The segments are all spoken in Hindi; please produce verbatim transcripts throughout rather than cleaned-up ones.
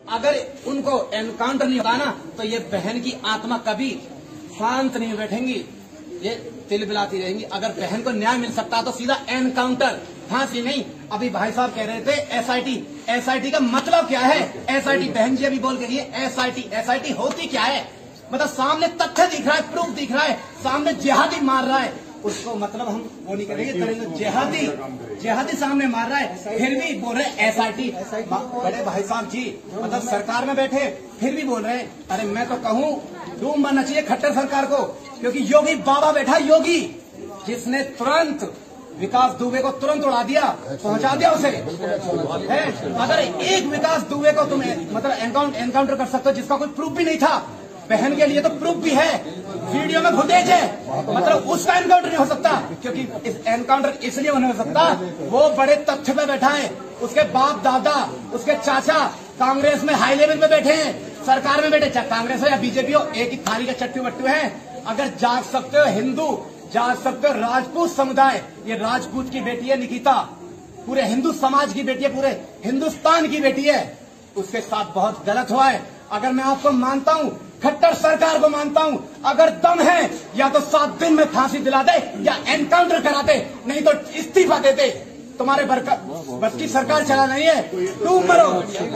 अगर उनको एनकाउंटर नहीं होता ना तो ये बहन की आत्मा कभी शांत नहीं बैठेंगी, ये तिलबिलाती रहेंगी। अगर बहन को न्याय मिल सकता तो सीधा एनकाउंटर, फांसी नहीं। अभी भाई साहब कह रहे थे एसआईटी, एसआईटी का मतलब क्या है? एसआईटी, बहन जी अभी बोल के लिए एसआईटी, एसआईटी होती क्या है? मतलब सामने तथ्य दिख रहा है, प्रूफ दिख रहा है, सामने जिहादी मार रहा है, उसको मतलब हम वो नहीं करेंगे, करेंगे जिहादी, जिहादी सामने मार रहा है, फिर भी बोल रहे एसआईटी। बड़े भाई साहब जी मतलब सरकार में बैठे फिर भी बोल रहे हैं। अरे मैं तो कहूँ डूब मरना चाहिए खट्टर सरकार को, क्योंकि योगी बाबा बैठा, योगी जिसने तुरंत विकास दुबे को तुरंत उड़ा दिया, पहुंचा दिया उसे है। अगर एक विकास दुबे को तुम मतलब एनकाउंटर कर सकते हो जिसका कोई प्रूफ भी नहीं था, बहन के लिए तो प्रूफ भी है, वीडियो में फुटेज है, मतलब उसका एनकाउंटर नहीं हो सकता। क्योंकि इस एनकाउंटर इसलिए नहीं हो सकता, वो बड़े तथ्य पे बैठा है, उसके बाप दादा, उसके चाचा कांग्रेस में हाई लेवल पे बैठे हैं, सरकार में बैठे, चाहे कांग्रेस हो या बीजेपी हो, एक ही थाली के चट्टू बट्टू है। अगर जाग सकते हो हिंदू, जाग सकते हो राजपूत समुदाय, ये राजपूत की बेटी है निकिता, पूरे हिंदू समाज की बेटी है, पूरे हिंदुस्तान की बेटी है, उसके साथ बहुत गलत हुआ है। अगर मैं आपको मानता हूँ, खट्टर सरकार को मानता हूँ, अगर दम है या तो सात दिन में फांसी दिला दे या एनकाउंटर करा दे, नहीं तो इस्तीफा दे दे। तुम्हारे बस की सरकार चला नहीं है, तुम मरो।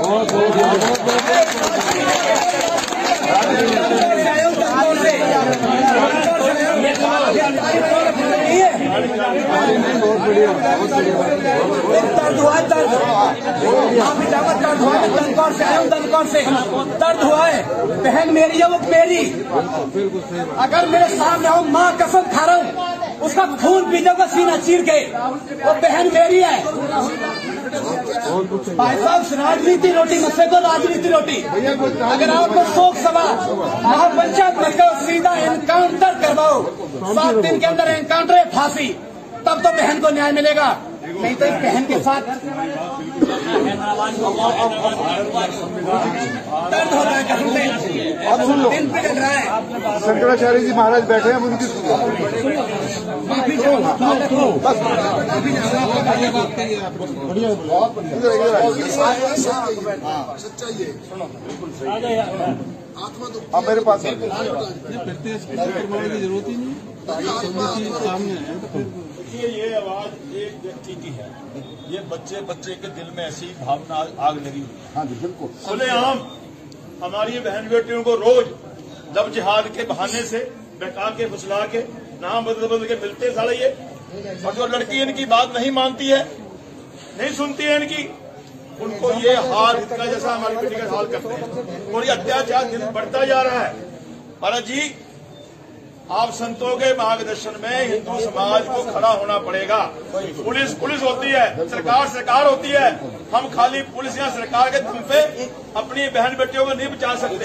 दर्द हुआ है, दर्द दर्द हुआ है, दनकौर से आया हूँ, दनकौर से दर्द हुआ है। बहन मेरी है, वो मेरी, अगर मेरे सामने हो, माँ कसम खा रहा हूँ, उसका खून पी जाऊंगा सीना चीर के, वो बहन मेरी है। भाई साहब राजनीति रोटी मत को, राजनीति रोटी। अगर आपको शोक सभा महापंचायत मत करो, सीधा एनकाउंटर करवाओ, सात दिन के अंदर एनकाउंटर है, फांसी, तब तो बहन को न्याय मिलेगा। नहीं तो इस बहन के साथ दर्द हो रहा है, कसम से अब सुन लो, दिन पिघल रहा है। शंकराचार्य जी महाराज बैठे हैं, उनकी सच्चाई है, आप मेरे पास की जरूरत ही नहीं, सामने है। देखिए ये आवाज एक व्यक्ति की है, ये बच्चे बच्चे के दिल में ऐसी भावना आग लगी हुई है। हाँ जी बिल्कुल, खुलेआम हमारी बहन बेटियों को रोज जब जिहाद के बहाने से बैठा के फुसला के नाम बदल बदल के मिलते साले ये, और जो लड़की इनकी बात नहीं मानती है, नहीं सुनती है इनकी, उनको ये हाल इतना जैसा हमारी बेटी का हाल करते हैं, और ये अत्याचार दिन बढ़ता जा रहा है। महाराज जी आप संतों के मार्गदर्शन में हिंदू समाज को खड़ा होना पड़ेगा। पुलिस पुलिस होती है, सरकार सरकार होती है, हम खाली पुलिस या सरकार के दम पे अपनी बहन बेटियों को नहीं बचा सकते।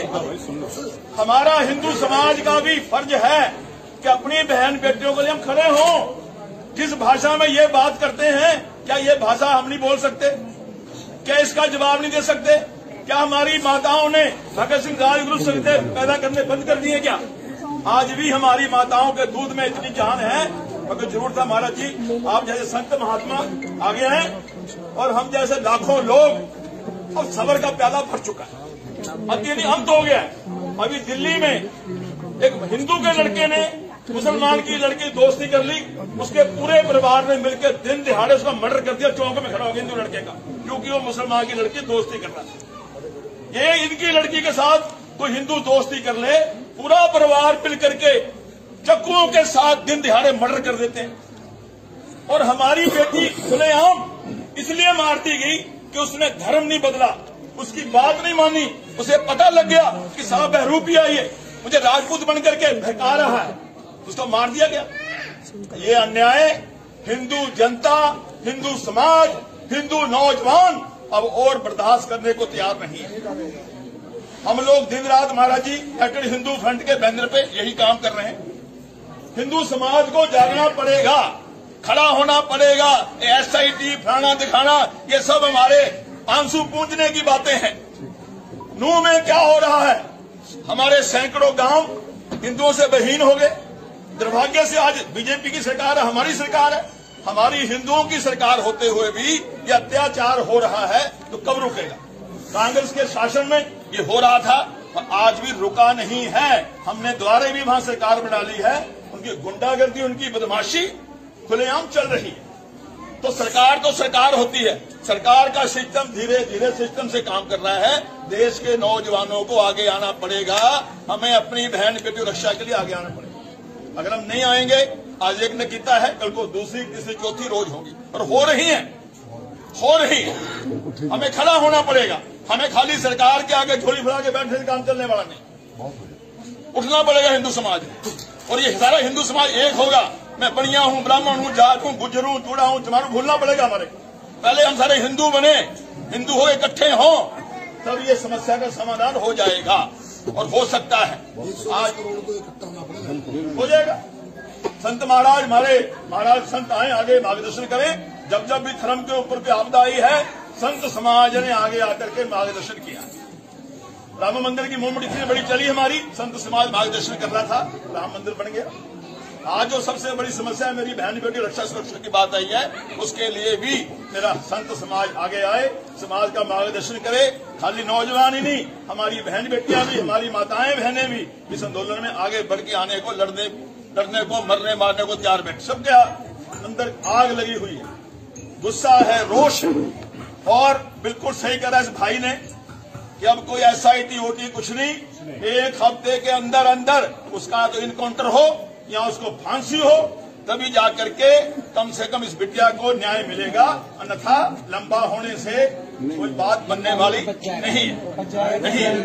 हमारा हिंदू समाज का भी फर्ज है कि अपनी बहन बेटियों के लिए हम खड़े हों। जिस भाषा में ये बात करते हैं, क्या ये भाषा हम नहीं बोल सकते? क्या इसका जवाब नहीं दे सकते? क्या हमारी माताओं ने भगत सिंह राजगुरु संहिता पैदा करने बंद कर दिए? क्या आज भी हमारी माताओं के दूध में इतनी जान है? मगर जरूर था महाराज जी, आप जैसे संत महात्मा आगे हैं और हम जैसे लाखों लोग, और सबर का प्याला भर चुका है, अब ये अंत हो गया है। अभी दिल्ली में एक हिंदू के लड़के ने मुसलमान की लड़की दोस्ती कर ली, उसके पूरे परिवार ने मिलकर दिन दिहाड़े उसका मर्डर कर दिया, चौक में खड़ा हो गया हिंदू लड़के का, क्योंकि वो मुसलमान की लड़की दोस्ती कर रहा था। ये इनकी लड़की के साथ कोई हिंदू दोस्ती कर ले, पूरा परिवार मिल करके चक्कुओं के साथ दिन दिहाड़े मर्डर कर देते हैं। और हमारी बेटी खुलेआम इसलिए मार दी गई कि उसने धर्म नहीं बदला, उसकी बात नहीं मानी, उसे पता लग गया कि साहब बहरूपिया ये मुझे राजपूत बन करके भड़का रहा है, उसको मार दिया गया। ये अन्याय हिंदू जनता, हिंदू समाज, हिंदू नौजवान अब और बर्दाश्त करने को तैयार नहीं है। हम लोग दिन रात Maharaj ji United Hindu Front के बैनर पे यही काम कर रहे हैं। हिंदू समाज को जागना पड़ेगा, खड़ा होना पड़ेगा। एसआईटी फलाना दिखाना ये सब हमारे आंसू पूंजने की बातें हैं। नूह में क्या हो रहा है? हमारे सैकड़ों गांव हिंदुओं से बहीन हो गए। दुर्भाग्य से आज बीजेपी की सरकार है, हमारी सरकार है, हमारी हिंदुओं की सरकार होते हुए भी ये अत्याचार हो रहा है, तो कब रुकेगा? कांग्रेस के शासन में ये हो रहा था और आज भी रुका नहीं है। हमने द्वारे भी वहां सरकार बना ली है। उनकी गुंडागर्दी, उनकी बदमाशी खुलेआम चल रही है। तो सरकार तो सरकार होती है। सरकार का सिस्टम धीरे धीरे सिस्टम से काम कर रहा है। देश के नौजवानों को आगे आना पड़ेगा। हमें अपनी बहन बेटियों रक्षा के लिए आगे आना पड़ेगा। अगर हम नहीं आएंगे, आज एक ने कीता है, कल को दूसरी तीसरी चौथी रोज होगी और हो रही है, हो रही है। हमें खड़ा होना पड़ेगा। हमें खाली सरकार के आगे झोली फैला के बैठने से काम चलने वाला नहीं। उठना पड़ेगा हिंदू समाज में, और ये सारा हिंदू समाज एक होगा। मैं बनिया हूं, ब्राह्मण हूं, जाट हूं, गुज्जर हूं, चूड़ा हूं, चमारू भूलना पड़ेगा हमारे को। पहले हम सारे हिंदू बने, हिंदू हो इकट्ठे हों, तब ये समस्या का समाधान हो जाएगा। और हो सकता है आज हो जाएगा। संत महाराज, हमारे महाराज संत आए, आगे मार्गदर्शन करें। जब जब भी धर्म के ऊपर कोई आपदा आई है, संत समाज ने आगे आकर के मार्गदर्शन किया। राम मंदिर की मूवमेंट इतनी बड़ी चली हमारी, संत समाज मार्गदर्शन कर रहा था, राम मंदिर बन गया। आज जो सबसे बड़ी समस्या मेरी बहन बेटी रक्षा सुरक्षा की बात आई है, उसके लिए भी मेरा संत समाज आगे आए, समाज का मार्गदर्शन करे। खाली नौजवान ही नहीं, हमारी बहन बेटियां भी, हमारी माताएं बहनें भी इस आंदोलन में आगे बढ़ के आने को, लड़ने लड़ने को, मरने मारने को तैयार बैठ। सबके अंदर आग लगी हुई है, गुस्सा है, रोष है। और बिल्कुल सही करा इस भाई ने कि अब कोई एसआईटी ओटी कुछ नहीं, एक हफ्ते के अंदर अंदर उसका तो इनकाउंटर हो या उसको फांसी हो, तभी जाकर के कम से कम इस बिटिया को न्याय मिलेगा। अन्यथा लंबा होने से कोई बात बनने वाली नहीं है। नहीं है।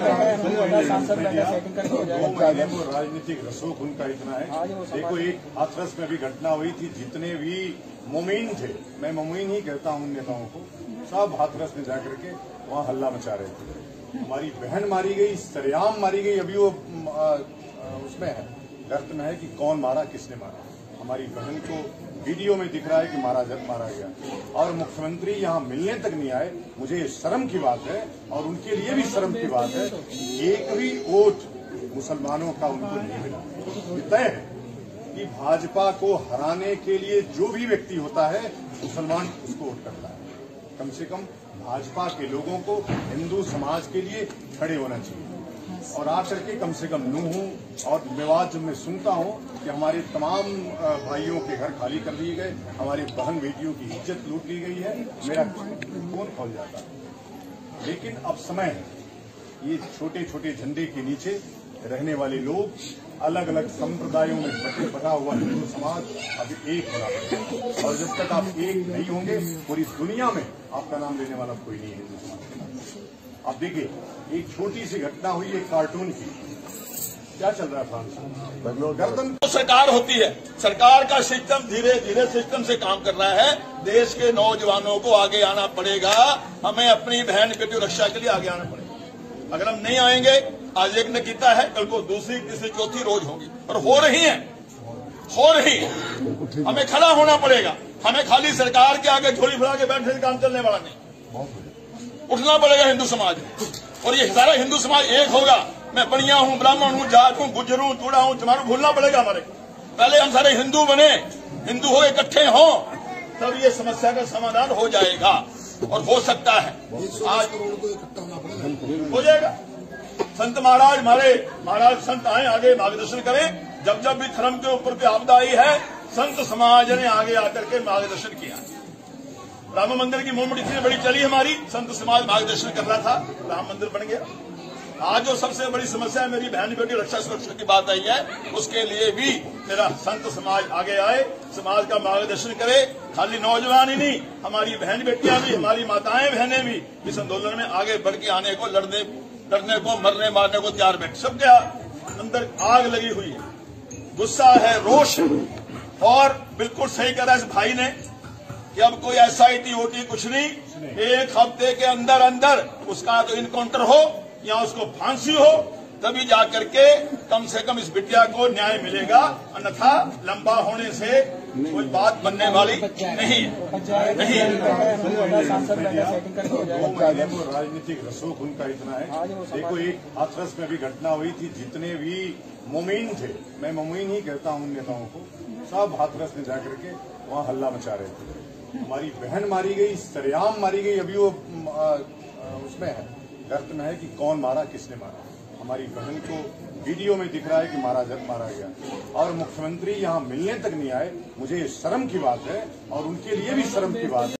राजनीतिक रसूख उनका इतना है। देखो, एक हाथरस में भी घटना हुई थी। जितने भी मुमीन थे, मैं मुमीन ही कहता हूं नेताओं को, सब हाथरस में जाकर के वहां हल्ला मचा रहे थे। हमारी बहन मारी गई, सरेआम मारी गई। अभी वो आ, आ, उसमें है, गर्त में है कि कौन मारा, किसने मारा। हमारी बहन को वीडियो में दिख रहा है कि मारा जब मारा गया, और मुख्यमंत्री यहाँ मिलने तक नहीं आए। मुझे शर्म की बात है, और उनके लिए भी शर्म की बात है। एक भी वोट मुसलमानों का उनको नहीं मिला। तय है कि भाजपा को हराने के लिए जो भी व्यक्ति होता है, मुसलमान उसको वोट करता है। कम से कम भाजपा के लोगों को हिंदू समाज के लिए खड़े होना चाहिए। और आकर के कम से कम नूह हूं। और विवाद जब मैं सुनता हूं कि हमारे तमाम भाइयों के घर खाली कर दिए गए, हमारी बहन बेटियों की इज्जत लूट ली गई है, मेरा खून खौल जाता है। लेकिन अब समय है, ये छोटे छोटे झंडे के नीचे रहने वाले लोग, अलग अलग संप्रदायों में बटे बटा हुआ हिंदू समाज अभी एक होना पड़ेगा। और जब तक आप एक नहीं होंगे, पूरी दुनिया में आपका नाम लेने वाला कोई नहीं है हिंदू समाज के नाम। आप देखिए, एक छोटी सी घटना हुई एक कार्टून की, क्या चल रहा है फ्रांस में, गर्दन तो सरकार होती है। सरकार का सिस्टम धीरे धीरे सिस्टम से काम कर रहा है। देश के नौजवानों को आगे आना पड़ेगा। हमें अपनी बहन बेटियों रक्षा के लिए आगे आना पड़ेगा। अगर हम नहीं आएंगे, आज एक ने कीता है, कल को दूसरी तीसरी चौथी रोज होगी और हो रही है, हो रही है। हमें खड़ा होना पड़ेगा। हमें खाली सरकार के आगे झोली फैला के बैठने से काम चलने वाला नहीं। उठना पड़ेगा हिंदू समाज में, और ये सारा हिंदू समाज एक होगा। मैं बनिया हूं, ब्राह्मण हूं, जाट हूं, गुज्जर हूं, चूड़ा हूं, चमारू भूलना पड़ेगा हमारे को। पहले हम सारे हिंदू बने, हिंदू हो इकट्ठे हों, तब ये समस्या का समाधान हो जाएगा। और हो सकता है आज हो जाएगा। संत महाराज, हमारे महाराज संत आए, आगे मार्गदर्शन करें। जब जब भी धर्म के ऊपर कोई आपदा आई है, संत समाज ने आगे आकर के मार्गदर्शन किया। राम मंदिर की मूवमेंट इतनी बड़ी चली हमारी, संत समाज मार्गदर्शन कर रहा था, राम मंदिर बन गया। आज जो सबसे बड़ी समस्या मेरी बहन बेटी रक्षा सुरक्षा की बात आई है, उसके लिए भी मेरा संत समाज आगे आए, समाज का मार्गदर्शन करे। खाली नौजवान ही नहीं, हमारी बहन बेटियां भी, हमारी माताएं बहनें भी इस आंदोलन में आगे बढ़ के आने को, लड़ने लड़ने को, मरने मारने को तैयार बैठ। सबके अंदर आग लगी हुई है, गुस्सा है, रोष है। और बिल्कुल सही करा इस भाई ने कि अब कोई एसआईटी ओटी कुछ नहीं, एक हफ्ते के अंदर अंदर उसका तो इनकाउंटर हो या उसको फांसी हो, तभी जाकर के कम से कम इस बिटिया को न्याय मिलेगा। अन्यथा लंबा होने से कोई बात बनने वाली नहीं है। नहीं है। राजनीतिक रसूख उनका इतना है। देखो, एक हाथरस में भी घटना हुई थी। जितने भी मुमीन थे, मैं मुमीन ही कहता हूं नेताओं को, सब हाथरस में जाकर के वहां हल्ला मचा रहे थे। हमारी बहन मारी गई, सरेआम मारी गई। अभी वो आ, आ, उसमें है, गर्त में है कि कौन मारा, किसने मारा। हमारी बहन को वीडियो में दिख रहा है कि मारा जब मारा गया, और मुख्यमंत्री यहाँ मिलने तक नहीं आए। मुझे ये शर्म की बात है और उनके लिए भी शर्म की बात है।